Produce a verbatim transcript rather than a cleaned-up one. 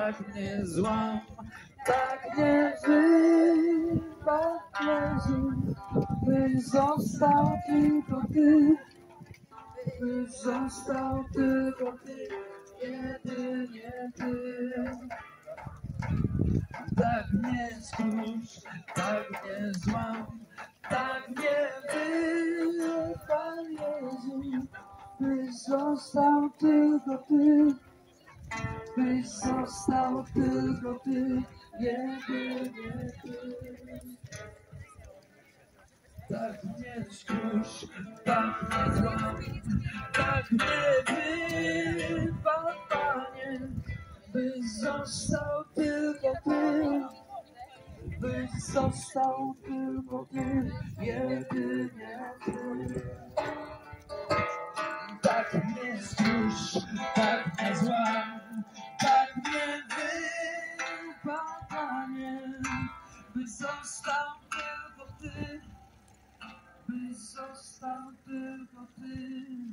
tak mnie złam, tak mnie wypatrzył, byś został tylko ty, byś został tylko ty, jedynie ty. Tak mnie skrusz, tak mnie złam, tak mnie wypal, Jezu, byś został tylko ty, byś został tylko ty, jedynie ty. Tak mnie skrusz, tak mnie złam, tak mnie wypal, Panie, byś został tylko ty, byś został tylko ty, jedynie ty. Tak mnie skrusz, tak mnie złam, tak mnie wypal, Panie, byś został tylko ty, byś został tylko ty.